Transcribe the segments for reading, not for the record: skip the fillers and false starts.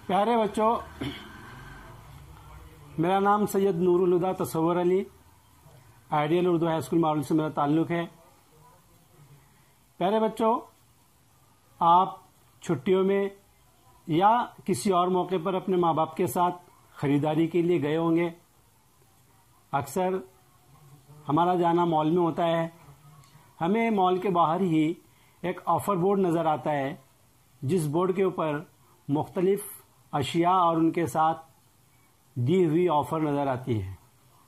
प्यारे बच्चों, मेरा नाम Syed Noorul Huda Tasawwur Ali, ideal Urdu high school Maval से मेरा ताल्लुक़ है। प्यारे बच्चों, आप छुट्टियों में या किसी और मौके पर अपने माँ बाप के साथ खरीदारी के लिए गए होंगे। अक्सर हमारा जाना मॉल में होता है। हमें मॉल के बाहर ही एक ऑफ़र बोर्ड नज़र आता है, जिस बोर्ड के ऊपर मुख्तलिफ अशिया और उनके साथ दी हुई ऑफ़र नज़र आती है।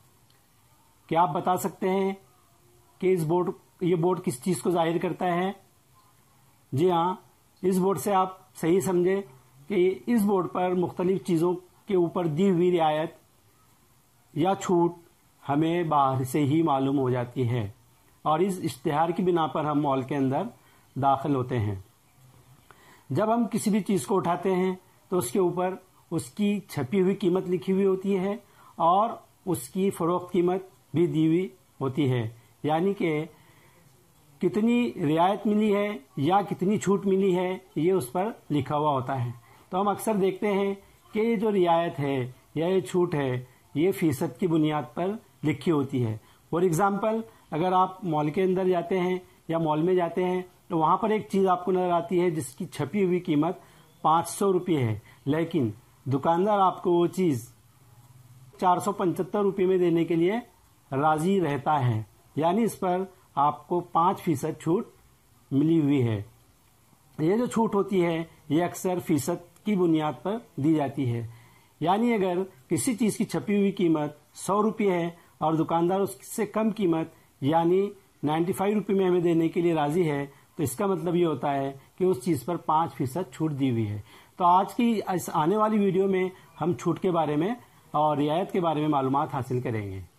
क्या आप बता सकते हैं कि ये बोर्ड किस चीज़ को जाहिर करता है? जी हाँ, इस बोर्ड से आप सही समझे कि इस बोर्ड पर मुख्तलिफ चीज़ों के ऊपर दी हुई रियायत या छूट हमें बाहर से ही मालूम हो जाती है और इस इश्तिहार की बिना पर हम मॉल के अंदर दाखिल होते हैं। जब हम किसी भी चीज़ को उठाते हैं तो उसके ऊपर उसकी छपी हुई कीमत लिखी हुई होती है और उसकी फ़रोख्त कीमत भी दी हुई होती है, यानी कि कितनी रियायत मिली है या कितनी छूट मिली है, ये उस पर लिखा हुआ होता है। तो हम अक्सर देखते हैं कि ये जो रियायत है या ये छूट है, ये फ़ीसद की बुनियाद पर लिखी होती है। फॉर एग्ज़ाम्पल, अगर आप मॉल के अंदर जाते हैं या मॉल में जाते हैं तो वहाँ पर एक चीज़ आपको नज़र आती है जिसकी छपी हुई कीमत 500 रुपये है, लेकिन दुकानदार आपको वो चीज़ 475 रुपये में देने के लिए राज़ी रहता है, यानी इस पर आपको 5% छूट मिली हुई है। ये जो छूट होती है ये अक्सर फ़ीसद की बुनियाद पर दी जाती है, यानी अगर किसी चीज़ की छपी हुई कीमत 100 रुपये है और दुकानदार उससे कम कीमत यानी 95 रुपये में हमें देने के लिए राज़ी है, तो इसका मतलब ये होता है कि उस चीज़ पर 5% छूट दी हुई है। तो आज की इस आने वाली वीडियो में हम छूट के बारे में और रियायत के बारे में मालूमात हासिल करेंगे।